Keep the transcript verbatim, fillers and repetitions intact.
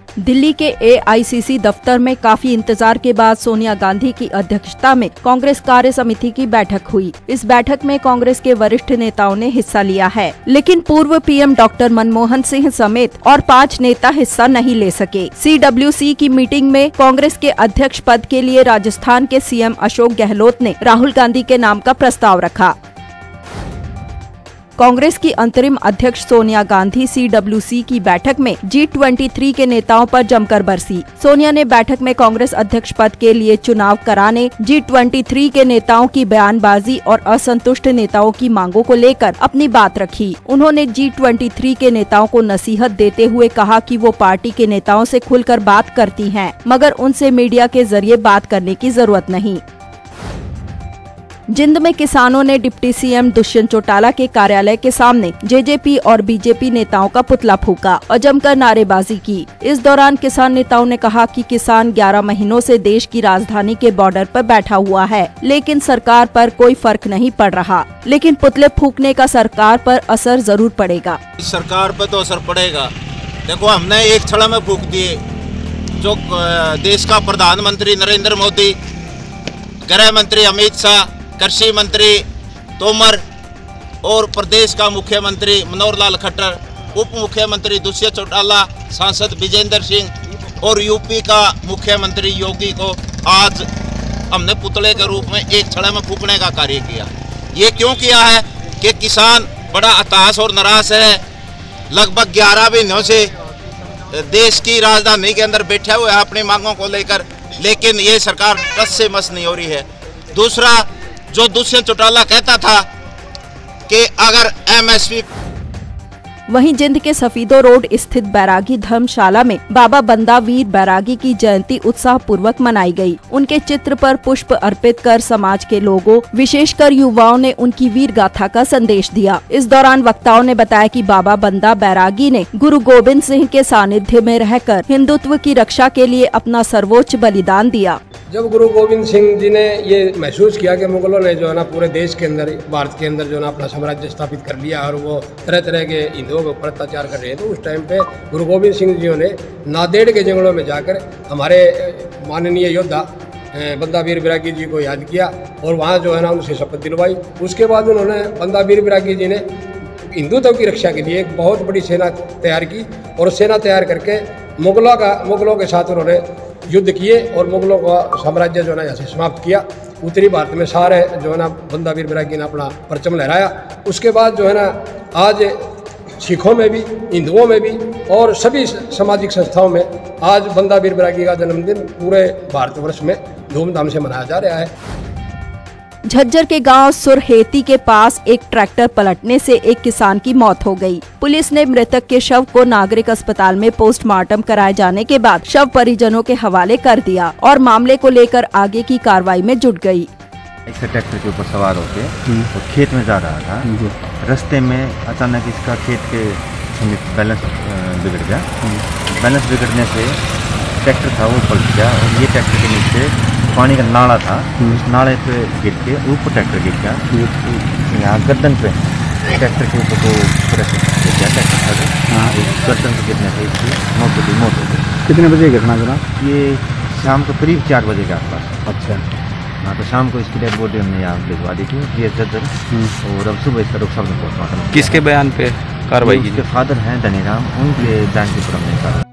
दिल्ली के ए आई सी सी दफ्तर में काफी इंतजार के बाद सोनिया गांधी की अध्यक्षता में कांग्रेस कार्य समिति की बैठक हुई। इस बैठक में कांग्रेस के वरिष्ठ नेताओं ने हिस्सा लिया है, लेकिन पूर्व P M doctor Manmohan Singh समेत और पाँच नेता हिस्सा नहीं ले सके। सी डब्ल्यू सी की मीटिंग में कांग्रेस के अध्यक्ष पद के लिए राजस्थान के सी एम अशोक गहलोत ने राहुल गांधी के नाम का प्रस्ताव रखा। कांग्रेस की अंतरिम अध्यक्ष Sonia Gandhi C W C की बैठक में जी तेईस के नेताओं पर जमकर बरसी। सोनिया ने बैठक में कांग्रेस अध्यक्ष पद के लिए चुनाव कराने, जी तेईस के नेताओं की बयानबाजी और असंतुष्ट नेताओं की मांगों को लेकर अपनी बात रखी। उन्होंने जी तेईस के नेताओं को नसीहत देते हुए कहा कि वो पार्टी के नेताओं से खुलकर बात करती हैं, मगर उनसे मीडिया के जरिए बात करने की जरूरत नहीं। जिंद में किसानों ने deputy C M Dushyant Chautala के कार्यालय के सामने जे जे पी और बी जे पी नेताओं का पुतला फूका और जमकर नारेबाजी की। इस दौरान किसान नेताओं ने कहा कि किसान ग्यारह महीनों से देश की राजधानी के बॉर्डर पर बैठा हुआ है, लेकिन सरकार पर कोई फर्क नहीं पड़ रहा। लेकिन पुतले फूकने का सरकार पर असर जरूर पड़ेगा। सरकार पर तो असर पड़ेगा। देखो, हमने एक छड़ा में फूक दिए। जो देश का प्रधानमंत्री नरेंद्र मोदी, गृह मंत्री अमित शाह, कृषि मंत्री तोमर और प्रदेश का मुख्यमंत्री मनोहर लाल खट्टर, उप मुख्यमंत्री दुष्यंत चौटाला, सांसद विजेंद्र सिंह और यूपी का मुख्यमंत्री योगी को आज हमने पुतले के रूप में एक छड़े में फूकने का कार्य किया। ये क्यों किया है कि किसान बड़ा हताश और नाराज है। लगभग ग्यारह महीनों से देश की राजधानी के अंदर बैठे हुए हैं अपनी मांगों को लेकर, लेकिन ये सरकार टस से मस नहीं हो रही है। दूसरा, जो दुष्यंत चौटाला कहता था कि अगर एम एस पी। वहीं जिंद के सफीदो रोड स्थित बैरागी धर्मशाला में बाबा बंदा वीर बैरागी की जयंती उत्साह पूर्वक मनाई गई। उनके चित्र पर पुष्प अर्पित कर समाज के लोगों, विशेषकर युवाओं ने उनकी वीर गाथा का संदेश दिया। इस दौरान वक्ताओं ने बताया कि बाबा बंदा बैरागी ने गुरु गोविंद सिंह के सानिध्य में रहकर हिंदुत्व की रक्षा के लिए अपना सर्वोच्च बलिदान दिया। जब गुरु गोविंद सिंह जी ने ये महसूस किया कि मुगलों ने जो है ना पूरे देश के अंदर, भारत के अंदर जो है ना अपना साम्राज्य स्थापित कर लिया और वो तरह तरह के हिंदुओं के ऊपर अत्याचार कर रहे हैं, तो उस टाइम पे गुरु गोविंद सिंह जी ने नांदेड़ के जंगलों में जाकर हमारे माननीय योद्धा बंदा वीर बैरागी जी को याद किया और वहाँ जो है ना उनसे शपथ दिलवाई। उसके बाद उन्होंने बंदा वीर बैरागी जी ने हिंदुत्व की रक्षा के लिए एक बहुत बड़ी सेना तैयार की और सेना तैयार करके मुगलों का मुगलों के साथ उन्होंने युद्ध किए और मुगलों का साम्राज्य जो है ना यहाँ से समाप्त किया। उत्तरी भारत में सारे जो है ना बंदा वीर बैरागी ने अपना परचम लहराया। उसके बाद जो है ना आज सिखों में भी, हिंदुओं में भी और सभी सामाजिक संस्थाओं में आज बंदा वीर बैरागी का जन्मदिन पूरे भारतवर्ष में धूमधाम से मनाया जा रहा है। झज्जर के गांव सुरहेती के पास एक ट्रैक्टर पलटने से एक किसान की मौत हो गई। पुलिस ने मृतक के शव को नागरिक अस्पताल में पोस्टमार्टम कराए जाने के बाद शव परिजनों के हवाले कर दिया और मामले को लेकर आगे की कार्रवाई में जुट गई। एक ट्रैक्टर के ऊपर सवार होकर तो खेत में जा रहा था। रास्ते में अचानक इसका खेत के समीप बैलेंस बिगड़ गया। बैलेंस बिगड़ने से ट्रैक्टर था वो पलट गया और ये ट्रैक्टर के नीचे पानी का नाला था, उस नाले पे गिर के ऊपर ट्रैक्टर गिर गया। यहाँ गर्दन पे ट्रैक्टर के ऊपर को पूरा गिर गया ट्रैक्टर था। गर्दन पे गिरने से इसकी मौत हो गई मौत हो गई। कितने बजे घटना जरा? ये शाम को करीब चार बजे के आसपास। अच्छा। हाँ, तो शाम को इसकी डेड बॉडी हमने यहाँ भिजवा दी थी डी एस झज्जर और अब सुबह इसका रुखसत में पोस्टमार्टम। किसके बयान पे कार्रवाई की? उसके फादर हैं धनीराम, उनके बयान के ऊपर हमने